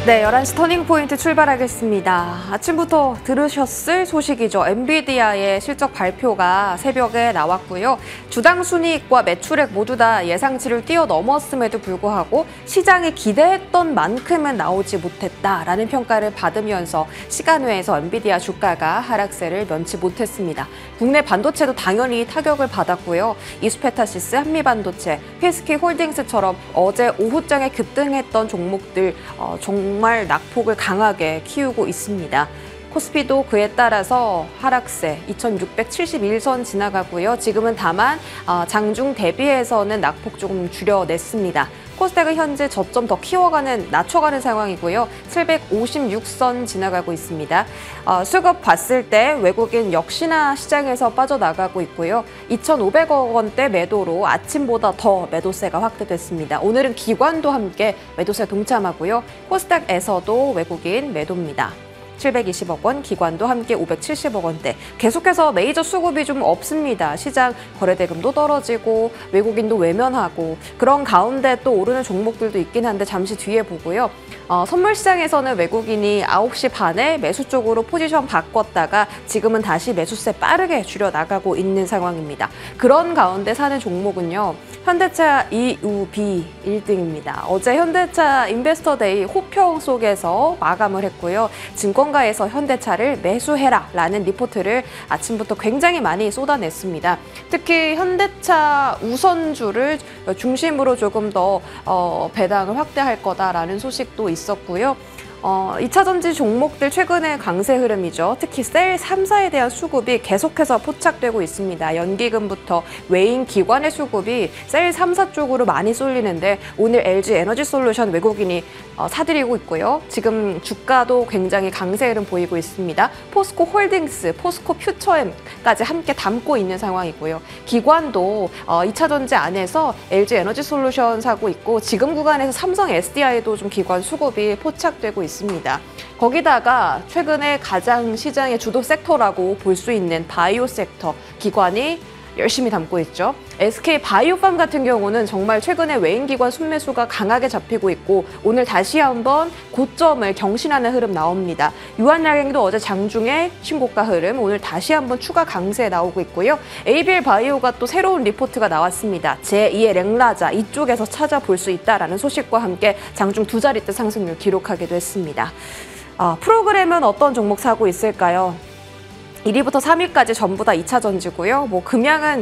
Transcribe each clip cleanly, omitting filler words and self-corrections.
네, 11시 터닝포인트 출발하겠습니다. 아침부터 들으셨을 소식이죠. 엔비디아의 실적 발표가 새벽에 나왔고요. 주당 순이익과 매출액 모두 다 예상치를 뛰어넘었음에도 불구하고 시장이 기대했던 만큼은 나오지 못했다라는 평가를 받으면서 시간외에서 엔비디아 주가가 하락세를 면치 못했습니다. 국내 반도체도 당연히 타격을 받았고요. 이스페타시스, 한미반도체, PSK홀딩스처럼 어제 오후장에 급등했던 종목들 정말 낙폭을 강하게 키우고 있습니다. 코스피도 그에 따라서 하락세 2671선 지나가고요. 지금은 다만 장중 대비해서는 낙폭 조금 줄여냈습니다. 코스닥은 현재 저점 더 낮춰가는 상황이고요. 756선 지나가고 있습니다. 수급 봤을 때 외국인 역시나 시장에서 빠져나가고 있고요. 2,500억 원대 매도로 아침보다 더 매도세가 확대됐습니다. 오늘은 기관도 함께 매도세 동참하고요. 코스닥에서도 외국인 매도입니다. 720억 원, 기관도 함께 570억 원대. 계속해서 메이저 수급이 좀 없습니다. 시장 거래대금도 떨어지고 외국인도 외면하고 그런 가운데 또 오르는 종목들도 있긴 한데 잠시 뒤에 보고요. 선물 시장에서는 외국인이 9시 반에 매수 쪽으로 포지션 바꿨다가 지금은 다시 매수세 빠르게 줄여나가고 있는 상황입니다. 그런 가운데 사는 종목은요. 현대차 EUV 1등입니다. 어제 현대차 인베스터데이 호평 속에서 마감을 했고요. 증권가에서 현대차를 매수해라라는 리포트를 아침부터 굉장히 많이 쏟아냈습니다. 특히 현대차 우선주를 중심으로 조금 더 배당을 확대할 거다라는 소식도 있었고요. 2차 전지 종목들 최근에 강세 흐름이죠. 특히 셀 3사에 대한 수급이 계속해서 포착되고 있습니다. 연기금부터 외인 기관의 수급이 셀 3사 쪽으로 많이 쏠리는데 오늘 LG 에너지솔루션 외국인이 사들이고 있고요. 지금 주가도 굉장히 강세 흐름 보이고 있습니다. 포스코 홀딩스, 포스코 퓨처엠까지 함께 담고 있는 상황이고요. 기관도 2차 전지 안에서 LG 에너지솔루션 사고 있고 지금 구간에서 삼성 SDI도 좀 기관 수급이 포착되고 있습니다. 거기다가 최근에 가장 시장의 주도 섹터라고 볼 수 있는 바이오 섹터 기관이 열심히 담고 있죠. SK 바이오팜 같은 경우는 정말 최근에 외인 기관 순매수가 강하게 잡히고 있고 오늘 다시 한번 고점을 경신하는 흐름 나옵니다. 유한양행도 어제 장중에 신고가 흐름, 오늘 다시 한번 추가 강세 나오고 있고요. ABL 바이오가 또 새로운 리포트가 나왔습니다. 제2의 랭라자 이쪽에서 찾아볼 수 있다라는 소식과 함께 장중 2자릿대 상승률 기록하기도 했습니다. 프로그램은 어떤 종목 사고 있을까요? 1위부터 3위까지 전부 다 2차 전지고요. 금양은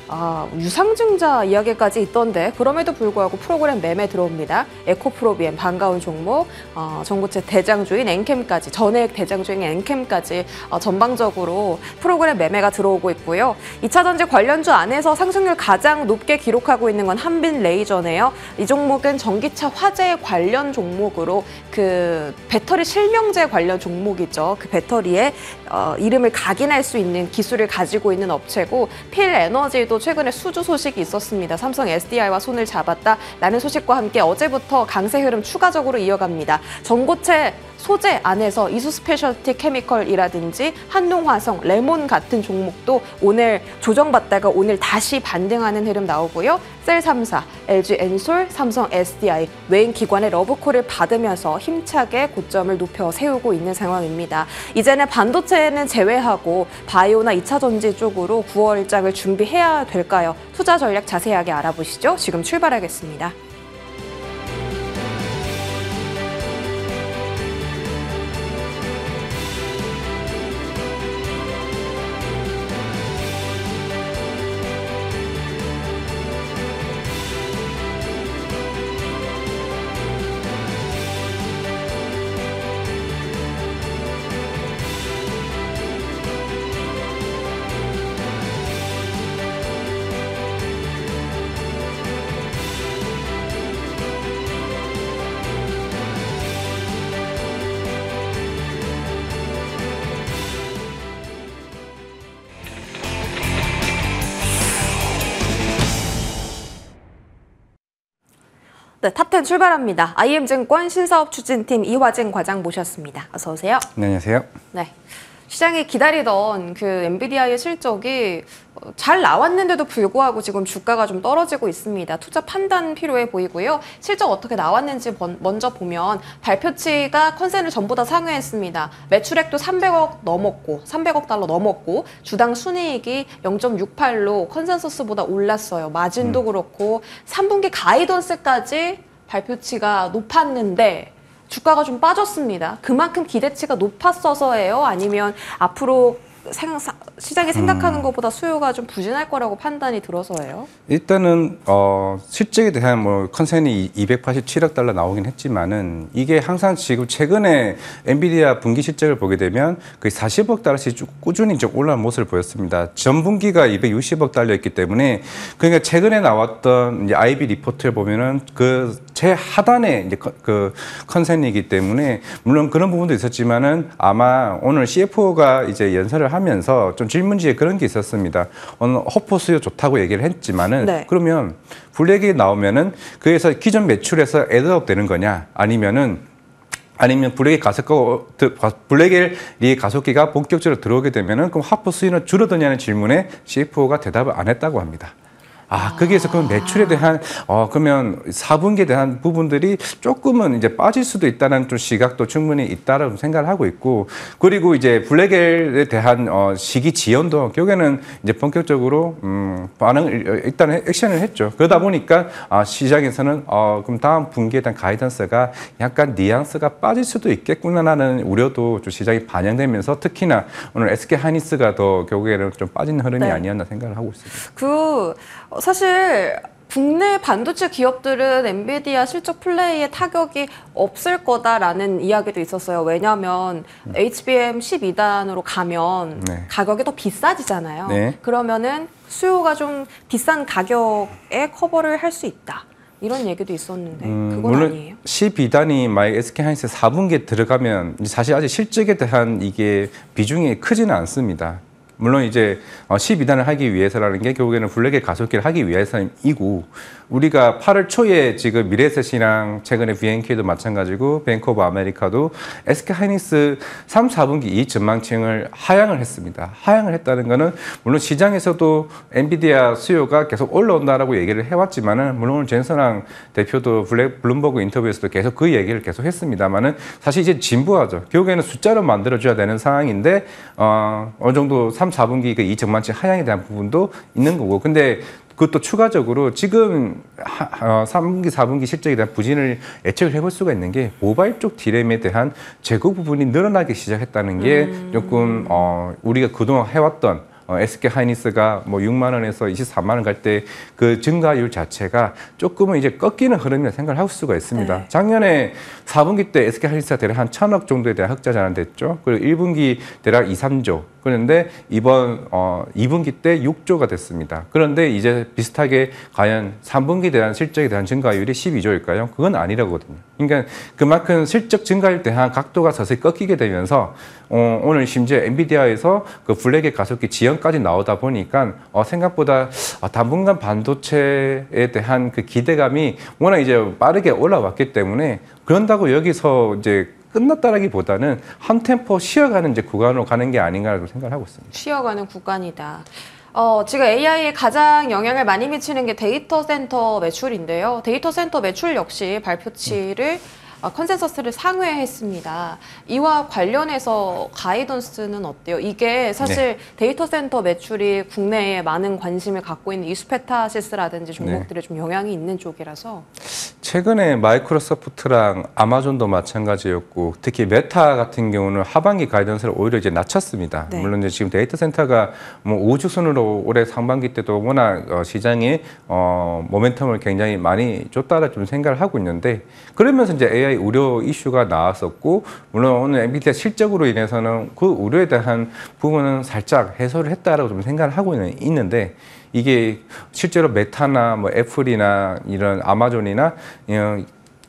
유상증자 이야기까지 있던데 그럼에도 불구하고 프로그램 매매 들어옵니다. 에코프로비엠 반가운 종목, 전고체 대장주인 엔캠까지, 전액 대장주인 엔캠까지 전방적으로 프로그램 매매가 들어오고 있고요. 2차 전지 관련주 안에서 상승률 가장 높게 기록하고 있는 건 한빛레이저네요. 이 종목은 전기차 화재 관련 종목으로 그 배터리 실명제 관련 종목이죠. 그 배터리에 이름을 각인할 수 있는 기술을 가지고 있는 업체고 필에너지도 최근에 수주 소식이 있었습니다. 삼성 SDI와 손을 잡았다라는 소식과 함께 어제부터 강세 흐름 추가적으로 이어갑니다. 전고체 소재 안에서 이수스페셜티 케미컬이라든지 한농화성, 레몬 같은 종목도 오늘 조정받다가 오늘 다시 반등하는 흐름 나오고요. 셀 3사, LG 엔솔, 삼성 SDI, 외인 기관의 러브콜을 받으면서 힘차게 고점을 높여 세우고 있는 상황입니다. 이제는 반도체는 제외하고 바이오나 2차 전지 쪽으로 9월장을 준비해야 될까요? 투자 전략 자세하게 알아보시죠. 지금 출발하겠습니다. 네, 탑10 출발합니다. IM증권 신사업 추진팀 이화진 과장 모셨습니다. 어서 오세요. 네, 안녕하세요. 네. 시장이 기다리던 그 엔비디아의 실적이 잘 나왔는데도 불구하고 지금 주가가 좀 떨어지고 있습니다. 투자 판단 필요해 보이고요. 실적 어떻게 나왔는지 먼저 보면 발표치가 컨센을 전부 다 상회했습니다. 매출액도 300억 달러 넘었고 주당 순이익이 0.68로 컨센서스보다 올랐어요. 마진도 그렇고 3분기 가이던스까지 발표치가 높았는데 주가가 좀 빠졌습니다. 그만큼 기대치가 높았어서예요? 아니면 앞으로 시장이 생각하는 것보다 수요가 좀 부진할 거라고 판단이 들어서예요? 일단은 실적에 대한 뭐 컨센이 287억 달러 나오긴 했지만은 이게 항상 지금 최근에 엔비디아 분기 실적을 보게 되면 거의 40억 달러씩 쭉 꾸준히 좀 올라온 모습을 보였습니다. 전 분기가 260억 달러였기 때문에 그러니까 최근에 나왔던 이제 IB 리포트를 보면은 그 최하단의 이제 그 컨센이기 때문에 물론 그런 부분도 있었지만은 아마 오늘 CFO가 이제 연설을 하면서 좀 질문지에 그런 게 있었습니다. 오늘 허포 수요 좋다고 얘기를 했지만은 네. 그러면 블랙이 나오면은 그래서 기존 매출에서 애드업 되는 거냐 아니면 블랙이 가속기가 본격적으로 들어오게 되면은 그럼 하포 수요는 줄어드냐는 질문에 CFO가 대답을 안 했다고 합니다. 거기에서 그럼 매출에 대한, 그러면 4분기에 대한 부분들이 조금은 이제 빠질 수도 있다는 좀 시각도 충분히 있다라고 생각을 하고 있고, 그리고 이제 블랙에 대한, 시기 지연도 결국에는 이제 본격적으로, 일단 액션을 했죠. 그러다 보니까, 시장에서는, 그럼 다음 분기에 대한 가이던스가 약간 뉘앙스가 빠질 수도 있겠구나라는 우려도 좀 시장이 반영되면서 특히나 오늘 SK 하이닉스가 더 결국에는 좀 빠지는 흐름이 네. 아니었나 생각을 하고 있습니다. 사실 국내 반도체 기업들은 엔비디아 실적 플레이에 타격이 없을 거다라는 이야기도 있었어요. 왜냐하면 HBM 12단으로 가면 네. 가격이 더 비싸지잖아요. 네. 그러면은 수요가 좀 비싼 가격에 커버를 할 수 있다. 이런 얘기도 있었는데 그건 물론 아니에요? 12단이 만약 SK하이닉스 4분기에 들어가면 사실 아직 실적에 대한 이게 비중이 크지는 않습니다. 물론 이제 12단을 하기 위해서라는 게 결국에는 블랙의 가속기를 하기 위해서이고 우리가 8월 초에 지금 미래에셋이랑 최근에 BNK도 마찬가지고 뱅크 오브 아메리카도 SK하이닉스 3, 4분기 이익 전망치를 하향을 했습니다. 하향을 했다는 거는 물론 시장에서도 엔비디아 수요가 계속 올라온다라고 얘기를 해왔지만은 물론 오늘 젠선왕 대표도 블룸버그 인터뷰에서도 계속 그 얘기를 계속 했습니다만은 사실 이제 진부하죠. 결국에는 숫자로 만들어줘야 되는 상황인데 어느 정도 3, 4분기 그 이익 전망치 하향에 대한 부분도 있는 거고 근데 그것도 추가적으로 지금 3분기, 4분기 실적에 대한 부진을 예측을 해볼 수가 있는 게 모바일 쪽 디램에 대한 재고 부분이 늘어나기 시작했다는 게 조금 우리가 그동안 해왔던 SK 하이닉스가 뭐 6만 원에서 24만 원 갈 때 그 증가율 자체가 조금은 이제 꺾이는 흐름이라 생각을 할 수가 있습니다. 네. 작년에 4분기 때 SK 하이닉스가 대략 한 1,000억 정도에 대한 흑자 전환됐죠. 그리고 1분기 대략 2, 3조. 그런데 이번 2분기 때 6조가 됐습니다. 그런데 이제 비슷하게 과연 3분기에 대한 실적에 대한 증가율이 12조일까요? 그건 아니라거든요. 그러니까 그만큼 실적 증가율에 대한 각도가 서서히 꺾이게 되면서 오늘 심지어 엔비디아에서 그 블랙의 가속기 지연까지 나오다 보니까 생각보다 당분간 반도체에 대한 그 기대감이 워낙 이제 빠르게 올라왔기 때문에 그런다고 여기서 이제 끝났다라기보다는 한 템포 쉬어가는 이제 구간으로 가는 게 아닌가라고 생각을 하고 있습니다. 쉬어가는 구간이다. 지금 AI에 가장 영향을 많이 미치는 게 데이터 센터 매출인데요. 데이터 센터 매출 역시 발표치를 컨센서스를 상회했습니다. 이와 관련해서 가이던스는 어때요? 이게 사실 네. 데이터 센터 매출이 국내에 많은 관심을 갖고 있는 이수페타시스라든지 종목들에 네. 좀 영향이 있는 쪽이라서 최근에 마이크로소프트랑 아마존도 마찬가지였고 특히 메타 같은 경우는 하반기 가이던스를 오히려 이제 낮췄습니다. 네. 물론 이제 지금 데이터 센터가 뭐 우후죽순으로 올해 상반기 때도 워낙 시장에 모멘텀을 굉장히 많이 줬다라 좀 생각을 하고 있는데 그러면서 이제 AI 우려 이슈가 나왔었고 물론 오늘 엔비디아 실적으로 인해서는 그 우려에 대한 부분은 살짝 해소를 했다라고 좀 생각을 하고 있는데 이게 실제로 메타나 뭐 애플이나 이런 아마존이나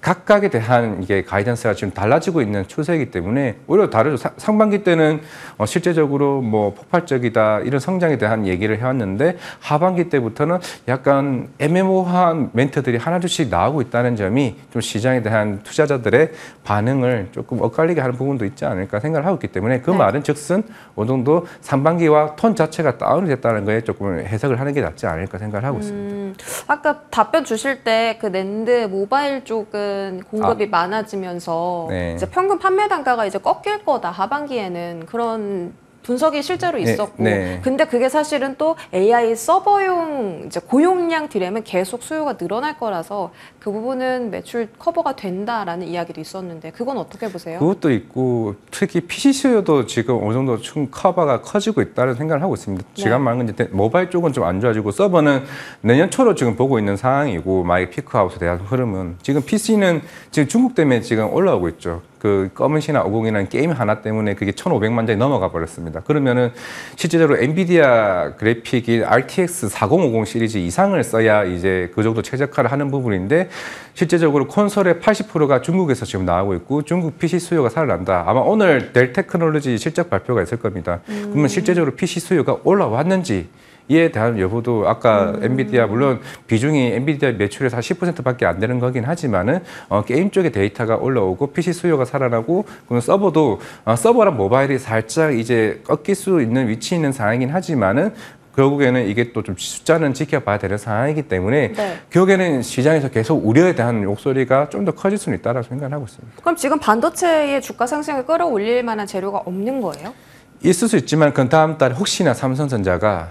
각각에 대한 이게 가이던스가 지금 달라지고 있는 추세이기 때문에 오히려 다르죠. 상반기 때는 실제적으로 뭐 폭발적이다 이런 성장에 대한 얘기를 해왔는데 하반기 때부터는 약간 애매모호한 멘트들이 하나둘씩 나오고 있다는 점이 좀 시장에 대한 투자자들의 반응을 조금 엇갈리게 하는 부분도 있지 않을까 생각을 하고 있기 때문에 그 네. 말은 즉슨 어느 정도 상반기와 톤 자체가 다운이 됐다는 거에 조금 해석을 하는 게 낫지 않을까 생각을 하고 있습니다. 아까 답변 주실 때 그 낸드 모바일 쪽은 공급이 많아지면서 네. 이제 평균 판매 단가가 이제 꺾일 거다 하반기에는 그런 분석이 실제로 있었고, 네. 근데 그게 사실은 또 AI 서버용 이제 고용량 디램은 계속 수요가 늘어날 거라서 그 부분은 매출 커버가 된다라는 이야기도 있었는데 그건 어떻게 보세요? 그것도 있고 특히 PC 수요도 지금 어느 정도 총 커버가 커지고 있다는 생각을 하고 있습니다. 네. 지금 말한 건 이제 모바일 쪽은 좀 안 좋아지고 서버는 내년 초로 지금 보고 있는 상황이고 만약 피크아웃에 대한 흐름은 지금 PC는 지금 중국 때문에 지금 올라오고 있죠. 그 검은 신화 50이라는 게임 하나 때문에 그게 1,500만 장이 넘어가 버렸습니다. 그러면은 실제적으로 엔비디아 그래픽인 RTX 4050 시리즈 이상을 써야 이제 그 정도 최적화를 하는 부분인데 실제적으로 콘솔의 80%가 중국에서 지금 나오고 있고 중국 PC 수요가 살아난다. 아마 오늘 델 테크놀로지 실적 발표가 있을 겁니다. 그러면 실제적으로 PC 수요가 올라왔는지 이에 대한 여부도 아까 엔비디아 물론 비중이 엔비디아 매출에서 한 10%밖에 안 되는 거긴 하지만은 게임 쪽의 데이터가 올라오고 PC 수요가 살아나고 그럼 서버도 서버랑 모바일이 살짝 이제 꺾일 수 있는 위치에 있는 상황이긴 하지만은 결국에는 이게 또 좀 숫자는 지켜봐야 되는 상황이기 때문에 네. 결국에는 시장에서 계속 우려에 대한 목소리가 좀 더 커질 수는 있다고 생각을 하고 있습니다. 그럼 지금 반도체의 주가 상승을 끌어올릴 만한 재료가 없는 거예요? 있을 수 있지만 그 다음 달에 혹시나 삼성전자가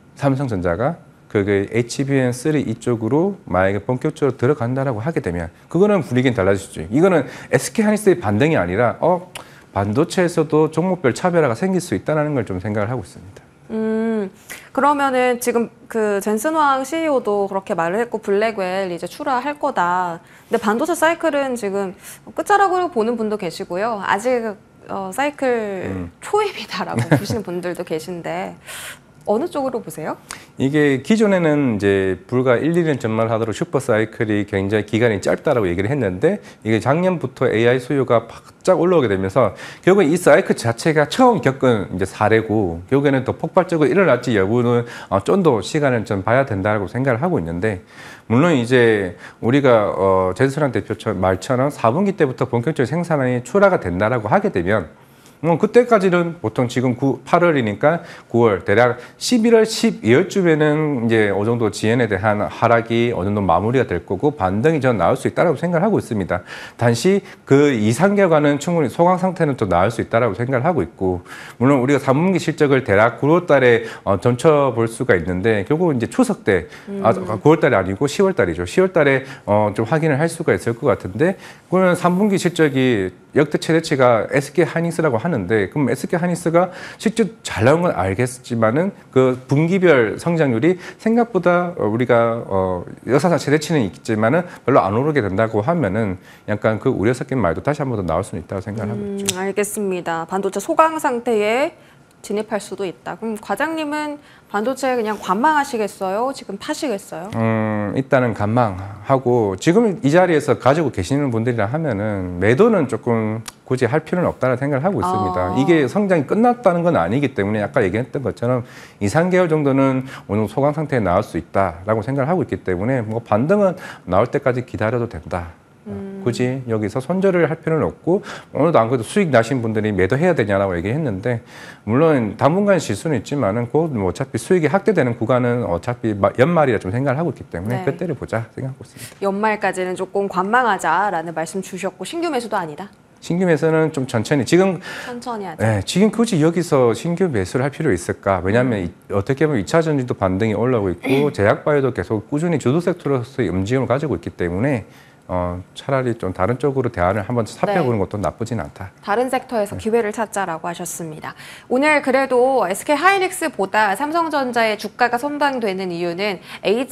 그 HBM3 이쪽으로 만약에 본격적으로 들어간다라고 하게 되면 그거는 분위기는 달라지죠. 이거는 SK하이닉스의 반등이 아니라 반도체에서도 종목별 차별화가 생길 수 있다는 걸 좀 생각을 하고 있습니다. 그러면은 지금 그 젠슨황 CEO도 그렇게 말을 했고 블랙웰 이제 출하할 거다. 근데 반도체 사이클은 지금 끝자락으로 보는 분도 계시고요. 아직 사이클 초입이다라고 보시는 분들도 계신데 어느 쪽으로 보세요? 이게 기존에는 이제 불과 1, 2년 전만 하도록 슈퍼 사이클이 굉장히 기간이 짧다라고 얘기를 했는데 이게 작년부터 AI 수요가 바짝 올라오게 되면서 결국에 이 사이클 자체가 처음 겪은 이제 사례고 결국에는 더 폭발적으로 일어날지 여부는 좀 더 시간을 좀 봐야 된다고 생각을 하고 있는데 물론 이제 우리가 제스랑 대표 말처럼 4분기 때부터 본격적인 생산이 출하가 된다라고 하게 되면 그때까지는 보통 지금 8월이니까 9월, 대략 11월, 12월쯤에는 이제 어느 정도 지엔에 대한 하락이 어느 정도 마무리가 될 거고 반등이 전 나올 수 있다고 생각을 하고 있습니다. 단지 그 2, 3개월간은 충분히 소강 상태는 또 나올 수 있다고 생각을 하고 있고 물론 우리가 3분기 실적을 대략 9월 달에 점쳐볼 수가 있는데 결국 이제 추석 때 9월 달이 아니고 10월 달이죠. 10월 달에 좀 확인을 할 수가 있을 것 같은데 그러면 3분기 실적이 역대 최대치가 SK하이닉스라고 하는데 그럼 SK하이닉스가 실제 잘 나온 건 알겠지만은 그 분기별 성장률이 생각보다 우리가 역사상 최대치는 있지만은 별로 안 오르게 된다고 하면은 약간 그 우려 섞인 말도 다시 한 번 더 나올 수는 있다고 생각을 하고 있죠. 알겠습니다. 반도체 소강 상태에 진입할 수도 있다. 그럼 과장님은 반도체 그냥 관망하시겠어요? 지금 파시겠어요? 일단은 관망하고 지금 이 자리에서 가지고 계시는 분들이라 하면은 매도는 조금 굳이 할 필요는 없다는 생각을 하고 있습니다. 이게 성장이 끝났다는 건 아니기 때문에 아까 얘기했던 것처럼 2, 3개월 정도는 어느 정도 소강 상태에 나올 수 있다라고 생각을 하고 있기 때문에 뭐 반등은 나올 때까지 기다려도 된다. 굳이 여기서 손절을 할 필요는 없고 오늘도 안 그래도 수익 나신 분들이 매도해야 되냐라고 얘기했는데 물론 당분간 질 수는 있지만은 곧 뭐 어차피 수익이 확대되는 구간은 어차피 연말이라 좀 생각을 하고 있기 때문에 네. 그때를 보자 생각하고 있습니다. 연말까지는 조금 관망하자라는 말씀 주셨고 신규 매수도 아니다. 신규 매수는 좀 천천히 지금 천천히 하자. 네, 지금 굳이 여기서 신규 매수를 할 필요 있을까? 왜냐하면 어떻게 보면 2차 전지도 반등이 올라오고 있고 제약바이오도 계속 꾸준히 주도 섹터로서의 움직임을 가지고 있기 때문에 차라리 좀 다른 쪽으로 대안을 한번 살펴보는 것도 나쁘진 않다. 다른 섹터에서 기회를 찾자라고 하셨습니다. 오늘 그래도 SK하이닉스보다 삼성전자의 주가가 선방되는 이유는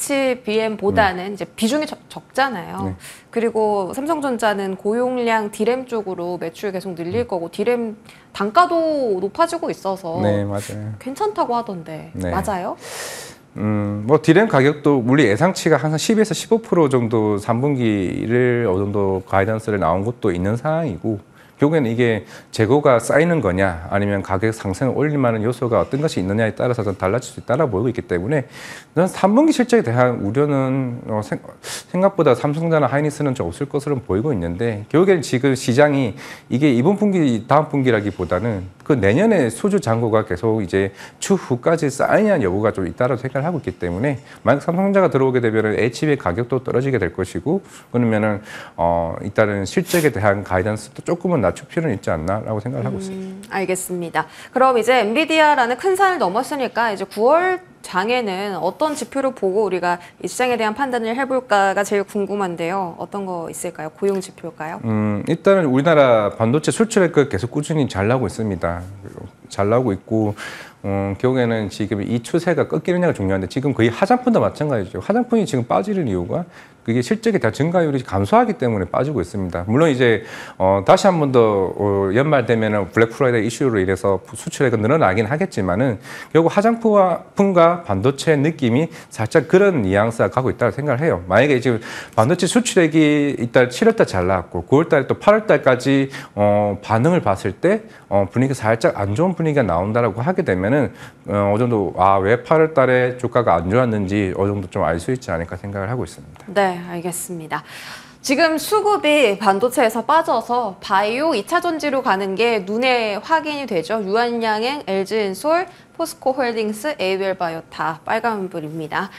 HBM보다는 이제 비중이 적잖아요. 네. 그리고 삼성전자는 고용량 디램 쪽으로 매출 계속 늘릴 거고 디램 단가도 높아지고 있어서 네, 맞아요. 괜찮다고 하던데 네. 맞아요? 뭐 디램 가격도 물리 예상치가 항상 10에서 15% 정도 3분기를 어느 정도 가이던스를 나온 것도 있는 상황이고, 결국에는 이게 재고가 쌓이는 거냐 아니면 가격 상승을 올릴 만한 요소가 어떤 것이 있느냐에 따라서 좀 달라질 수 있다고 보이고 있기 때문에 저는 3분기 실적에 대한 우려는 생각보다 삼성전자 하이닉스는 좀 없을 것으로 보이고 있는데, 결국에는 지금 시장이 이게 이번 분기 다음 분기라기보다는 그 내년에 수주 잔고가 계속 이제 추후까지 쌓이냐는 여부가 좀 있다고 생각을 하고 있기 때문에, 만약 삼성전자가 들어오게 되면 HB의 가격도 떨어지게 될 것이고, 그러면은 일단은 실적에 대한 가이던스도 조금은 낮출 필요는 있지 않나라고 생각을 하고 있습니다. 알겠습니다. 그럼 이제 엔비디아라는 큰 산을 넘었으니까 이제 9월 장에는 어떤 지표를 보고 우리가 이 시장에 대한 판단을 해볼까가 제일 궁금한데요. 어떤 거 있을까요? 고용 지표일까요? 일단은 우리나라 반도체 수출액 계속 꾸준히 잘 나오고 있습니다. 잘 나오고 있고, 결국에는 지금 이 추세가 꺾이느냐가 중요한데, 지금 거의 화장품도 마찬가지죠. 화장품이 지금 빠지는 이유가 그게 실적에 다 증가율이 감소하기 때문에 빠지고 있습니다. 물론 이제 다시 한 번 더 연말 되면은 블랙 프라이데이 이슈로 인해서 수출액은 늘어나긴 하겠지만은, 결국 화장품과 반도체 느낌이 살짝 그런 뉘앙스가 가고 있다고 생각을 해요. 만약에 지금 반도체 수출액이 일단 7월달 잘 나왔고 9월달에 또 8월달까지 반응을 봤을 때 분위기가 살짝 안 좋은 분위기가 나온다라고 하게 되면은 어느 정도 왜 8월달에 주가가 안 좋았는지 어느 정도 좀 알 수 있지 않을까 생각을 하고 있습니다. 네, 알겠습니다. 지금 수급이 반도체에서 빠져서 바이오 2차 전지로 가는 게 눈에 확인이 되죠. 유한양행, LG엔솔, 포스코홀딩스, 에이웰바이오 다 빨간불입니다.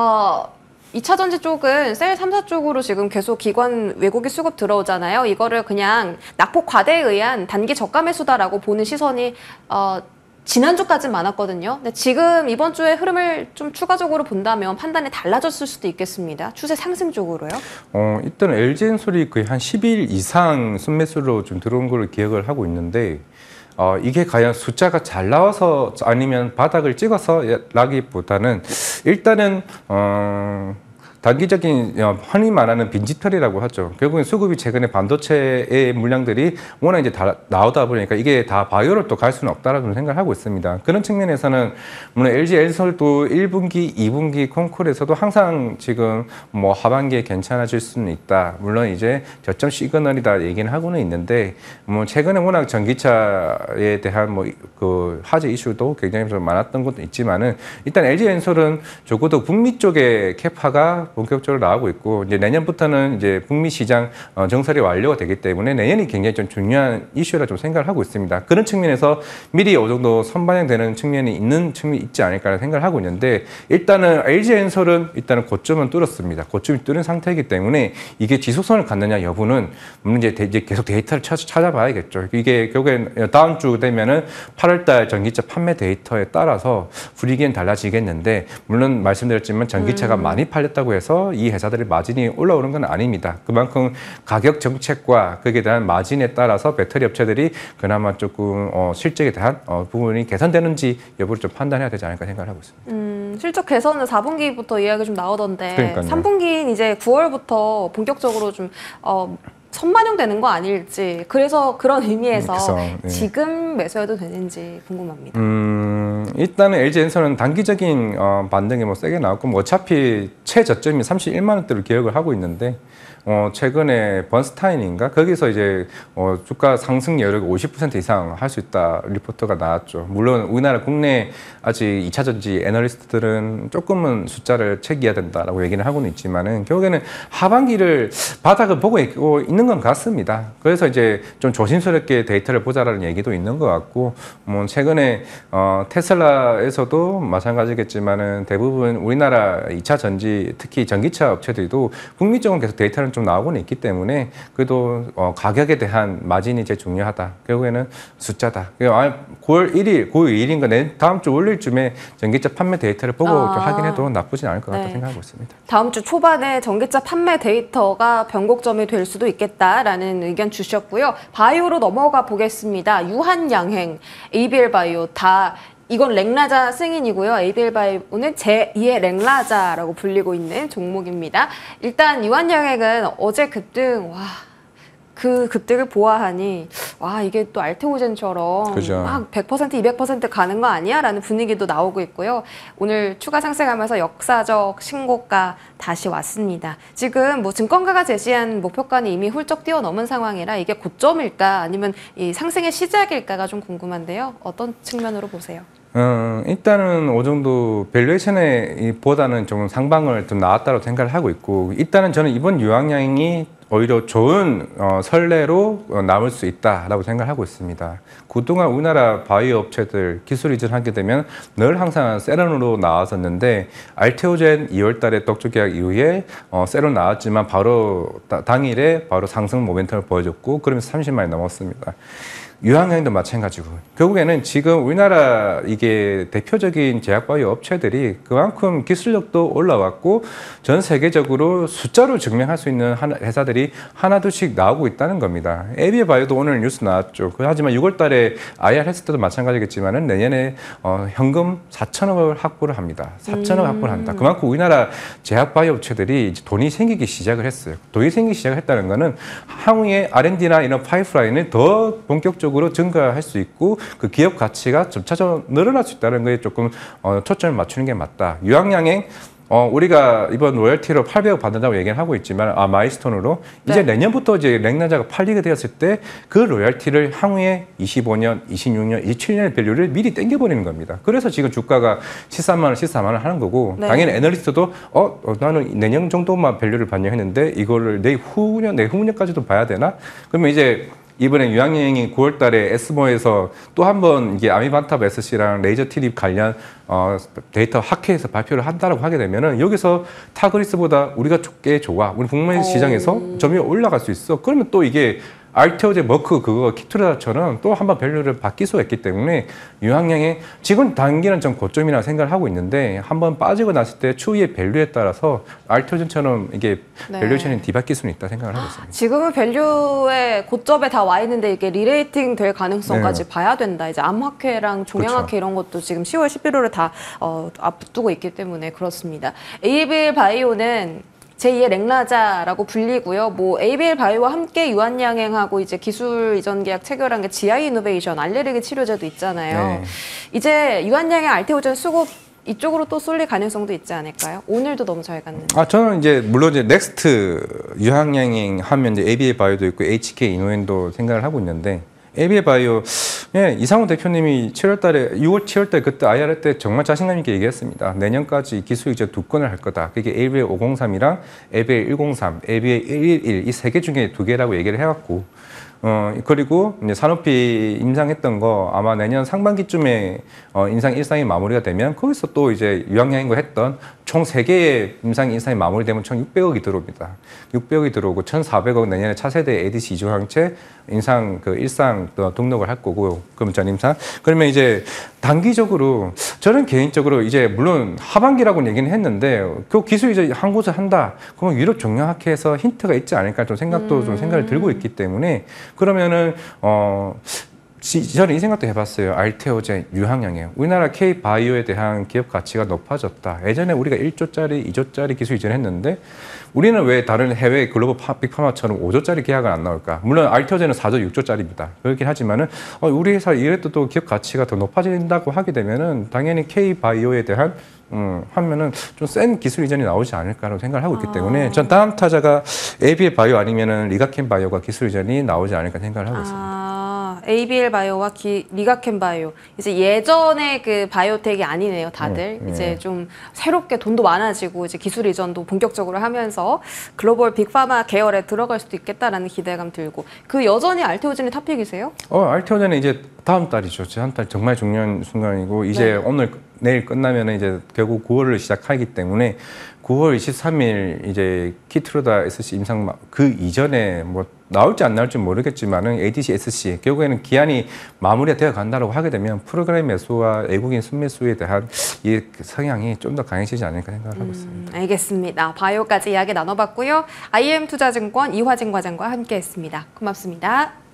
2차 전지 쪽은 셀 3사 쪽으로 지금 계속 기관 외국인 수급 들어오잖아요. 이거를 그냥 낙폭 과대에 의한 단기 저가 매수다라고 보는 시선이 지난주까지는 많았거든요. 근데 지금 이번 주의 흐름을 좀 추가적으로 본다면 판단이 달라졌을 수도 있겠습니다. 추세 상승 쪽으로요? 일단 LG엔솔이 거의 한 10일 이상 순매수로 좀 들어온 걸 기억을 하고 있는데, 이게 과연 숫자가 잘 나와서 아니면 바닥을 찍어서 라기보다는 일단은 단기적인 흔히 말하는 빈지털이라고 하죠. 결국엔 수급이 최근에 반도체의 물량들이 워낙 이제 다 나오다 보니까 이게 다 바이오로 또 갈 수는 없다라고 생각을 하고 있습니다. 그런 측면에서는 물론 LG엔솔도 1분기, 2분기 콩쿨에서도 항상 지금 뭐 하반기에 괜찮아질 수는 있다. 물론 이제 저점 시그널이다 얘기는 하고는 있는데, 뭐 최근에 워낙 전기차에 대한 뭐 그 화제 이슈도 굉장히 좀 많았던 것도 있지만은, 일단 LG엔솔은 적어도 북미 쪽에 캐파가 본격적으로 나오고 있고, 이제 내년부터는 이제 북미 시장 정설이 완료가 되기 때문에 내년이 굉장히 좀 중요한 이슈라 좀 생각을 하고 있습니다. 그런 측면에서 미리 어느 정도 선반영되는 측면이 있지 않을까 생각을 하고 있는데, 일단은 LG엔솔은 일단은 고점은 뚫었습니다. 고점이 뚫은 상태이기 때문에 이게 지속성을 갖느냐 여부는 물론 이제 계속 데이터를 찾아봐야겠죠. 이게 결국엔 다음 주 되면은 8월달 전기차 판매 데이터에 따라서 분위기는 달라지겠는데, 물론 말씀드렸지만 전기차가 많이 팔렸다고 해서 이 회사들의 마진이 올라오는 건 아닙니다. 그만큼 가격 정책과 거기에 대한 마진에 따라서 배터리 업체들이 그나마 조금 실적에 대한 부분이 개선되는지 여부를 좀 판단해야 되지 않을까 생각을 하고 있습니다. 실적 개선은 4분기부터 이야기 좀 나오던데, 그러니까요. 3분기는 이제 9월부터 본격적으로 좀 선반영되는 거 아닐지, 그래서 그런 의미에서 네. 지금 매수해도 되는지 궁금합니다. 일단은 LG엔솔은 단기적인 반등이 뭐 세게 나왔고, 뭐 어차피 최저점이 31만 원대로 기억을 하고 있는데, 최근에 번스타인인가 거기서 이제 주가 상승 여력이 50% 이상 할 수 있다 리포트가 나왔죠. 물론 우리나라 국내 아직 2차 전지 애널리스트들은 조금은 숫자를 체크해야 된다라고 얘기는 하고는 있지만은, 결국에는 하반기를 바닥을 보고 있는 건 같습니다. 그래서 이제 좀 조심스럽게 데이터를 보자라는 얘기도 있는 것 같고, 뭐 최근에 테슬라에서도 마찬가지겠지만은 대부분 우리나라 2차 전지 특히 전기차 업체들도 북미 쪽은 계속 데이터는 좀 나오고는 있기 때문에, 그래도 가격에 대한 마진이 제일 중요하다. 결국에는 숫자다. 9월 1일, 9월 2일인가 다음 주 월요일쯤에 전기차 판매 데이터를 보고 좀 확인해도 나쁘진 않을 것 같다 생각하고 있습니다. 다음 주 초반에 전기차 판매 데이터가 변곡점이 될 수도 있겠다라는 의견 주셨고요. 바이오로 넘어가 보겠습니다. 유한양행, 에이비엘바이오 다 이건 랭라자 승인이고요. 에이비엘바이오는 제2의 랭라자라고 불리고 있는 종목입니다. 일단 유한양행은 어제 급등 그 급등을 보아하니 와 이게 또 알테오젠처럼 그죠. 막 100% 200% 가는 거 아니야? 라는 분위기도 나오고 있고요. 오늘 추가 상승하면서 역사적 신고가 다시 왔습니다. 지금 뭐 증권가가 제시한 목표가는 이미 훌쩍 뛰어넘은 상황이라 이게 고점일까 아니면 이 상승의 시작일까가 좀 궁금한데요. 어떤 측면으로 보세요? 일단은 어느 정도 밸류에이션에 보다는 좀 상방을 좀 나왔다고 생각을 하고 있고, 일단은 저는 이번 유황량이 오히려 좋은 선례로 남을 수 있다라고 생각을 하고 있습니다. 그동안 우리나라 바이오 업체들 기술 이전하게 되면 늘 항상 세론으로 나왔었는데, 알테오젠 2월 달에 떡주 계약 이후에 세론 나왔지만 바로 당일에 바로 상승 모멘텀을 보여줬고, 그러면서 30만이 넘었습니다. 유황량도 마찬가지고, 결국에는 지금 우리나라 이게 대표적인 제약바이오 업체들이 그만큼 기술력도 올라왔고 전 세계적으로 숫자로 증명할 수 있는 회사들이 하나둘씩 나오고 있다는 겁니다. 에비바이오도 오늘 뉴스 나왔죠. 하지만 6월 달에 IR 했을 때도 마찬가지겠지만은 내년에 현금 4천억을 확보를 합니다. 4천억 확보를 합니다. 그만큼 우리나라 제약바이오 업체들이 이제 돈이 생기기 시작을 했어요. 돈이 생기기 시작을 했다는 거는 향후에 R&D나 이런 파이프라인을 더 본격적으로 증가할 수 있고 그 기업 가치가 점차적으로 늘어날 수 있다는 거에 조금 초점을 맞추는 게 맞다. 유황량행 우리가 이번 로열티로 800억 받는다고 얘기를 하고 있지만 마일스톤으로 이제 내년부터 이제 렉나자가 팔리게 되었을 때 그 로열티를 향후에 25년, 26년, 27년의 밸류를 미리 땡겨버리는 겁니다. 그래서 지금 주가가 13만 원, 14만 원 하는 거고 당연히 애널리스트도 나는 내년 정도만 밸류를 반영했는데 이거를 내후년까지도 봐야 되나? 그러면 이제 이번에 유황여행이 9월 달에 에스모에서 또 한 번 이게 아미반탑 SC랑 레이저 트립 관련 데이터 학회에서 발표를 한다고 하게 되면은 여기서 타그리스보다 우리가 꽤 좋아. 우리 북미 시장에서 점유율 올라갈 수 있어. 그러면 또 이게 알테오제 머크 그거 키트라처럼 또 한 번 밸류를 바뀔 수가 있기 때문에 유황량의 지금 단기는 좀 고점이라고 생각을 하고 있는데 한번 빠지고 났을 때 추후의 밸류에 따라서 알테오젠처럼 이게 밸류에이션이 뒤바뀔 수는 있다 생각을 하고 있습니다. 지금은 밸류의 고점에 다 와 있는데 이게 리레이팅 될 가능성까지 봐야 된다. 이제 암학회랑 종양학회 이런 것도 지금 10월 11월에 다 앞두고 있기 때문에 그렇습니다. ABL 바이오는 제2의 렉나자라고 불리고요. 뭐 ABL 바이오와 함께 유한양행하고 이제 기술 이전 계약 체결한 게 GI 이노베이션 알레르기 치료제도 있잖아요. 이제 유한양행 알테오젠 수급 이쪽으로 또 쏠릴 가능성도 있지 않을까요? 오늘도 너무 잘 갔는데. 저는 이제 물론 이제 넥스트 유황양행 하면 이제 ABL 바이오도 있고 HK 이노엔도 생각을 하고 있는데 ABL 바이오 이상훈 대표님이 6월 7월 달 그때 IR 때 정말 자신감 있게 얘기했습니다. 내년까지 기술 이제 2건을 할 거다. 그게 ABL 503이랑 ABL 103, ABL 111 이 3개 중에 2개라고 얘기를 해왔고 그리고 이제 산업비 임상했던 거 아마 내년 상반기쯤에 임상 일상이 마무리가 되면 거기서 또 이제 유황양행거 했던 총 3개의 임상 일상이 마무리되면 총 600억이 들어옵니다. 600억이 들어오고 1,400억 내년에 차세대 ADC 이중항체 임상 일상 등록을 할 거고요. 그럼 전 임상. 그러면 이제 단기적으로 저는 개인적으로 이제 물론 하반기라고는 얘기는 했는데 그 기술 이제 한 곳을 한다. 그러면 유럽 종양학회에서 힌트가 있지 않을까 좀 생각도 좀 생각을 들고 있기 때문에 그러면은 저는 이 생각도 해봤어요. 알테오젠, 유황양행. 우리나라 K-바이오에 대한 기업 가치가 높아졌다. 예전에 우리가 1조짜리, 2조짜리 기술 이전했는데 우리는 왜 다른 해외 글로벌 빅파마처럼 5조짜리 계약은 안 나올까? 물론 알테오젠은 4조, 6조짜리입니다. 그렇긴 하지만은 우리 회사 이래도 또 기업 가치가 더 높아진다고 하게 되면은 당연히 K-바이오에 대한 하면은 좀 센 기술 이전이 나오지 않을까라고 생각을 하고 있기 때문에 전 다음 타자가 ABL 바이오 아니면은 리가켄 바이오가 기술 이전이 나오지 않을까 생각을 하고 있습니다. ABL 바이오와 리가켄 바이오 이제 예전의 그 바이오텍이 아니네요, 다들. 이제 좀 새롭게 돈도 많아지고 이제 기술 이전도 본격적으로 하면서 글로벌 빅파마 계열에 들어갈 수도 있겠다라는 기대감 들고 그 여전히 알테오젠이 탑픽이세요? 알테오젠은 이제 다음 달이죠. 한 달 정말 중요한 순간이고 이제 내일 끝나면 이제 결국 9월을 시작하기 때문에 9월 23일 이제 키트로다 SC 임상 그 이전에 뭐 나올지 안 나올지 모르겠지만은 ADC SC 결국에는 기한이 마무리가 되어 간다고 하게 되면 프로그램 매수와 외국인 순매수에 대한 이 성향이 좀 더 강해지지 않을까 생각을 하고 있습니다. 알겠습니다. 바이오까지 이야기 나눠봤고요. IM투자증권 이화진 과장과 함께했습니다. 고맙습니다.